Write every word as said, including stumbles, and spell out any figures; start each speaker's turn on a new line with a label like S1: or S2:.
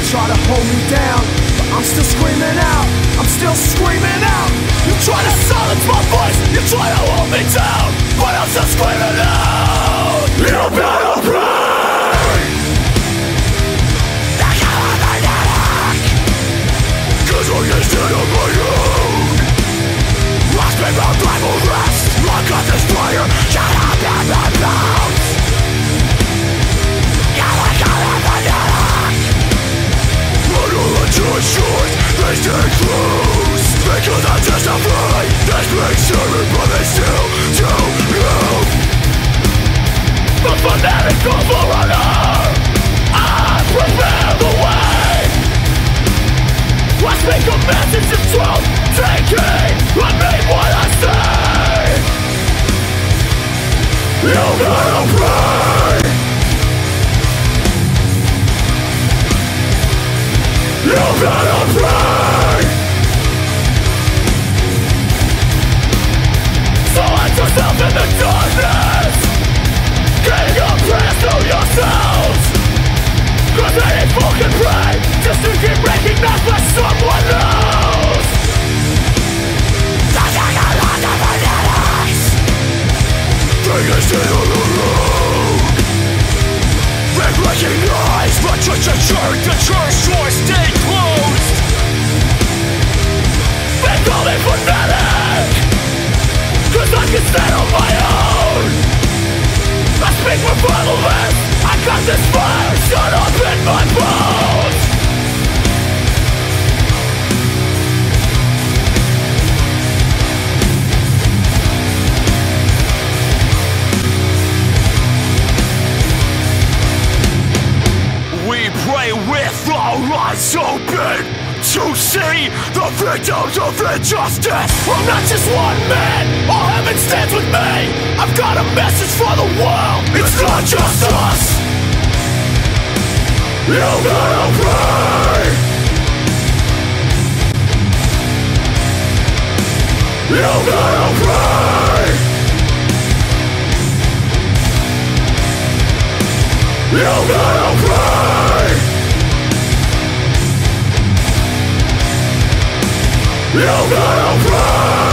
S1: try to hold me down, but I'm still screaming out, I'm still screaming out. You try to silence my voice, you try to hold me down, but I'm still screaming out. You better pray, cause I get stood on my own. Last me my Bible rest, I got this fire, shut up in my mouth. Short, they stay close because I'm justified. That's being served, but they still don't know. The fanatical forerunner, I prepare the way. I speak a message of truth, taking I mean what I say. You gotta pray, you gotta pray. Silence yourself in the darkness, getting up prayers to yourselves. Cause they ain't fucking pray, just to keep recognized by someone else. Take a stand on the road, they recognize the church, the church, the church doors stay closed. They call me fanatic, cause I can stand on my own. I speak for violence, I got this fire shut up in my bones. We pray with our eyes open to see the victims of injustice. I'm not just one man, all heaven stands with me. I've got a message for the world, it's not just us. You gotta pray, you gotta pray, you gotta pray, you gotta pray.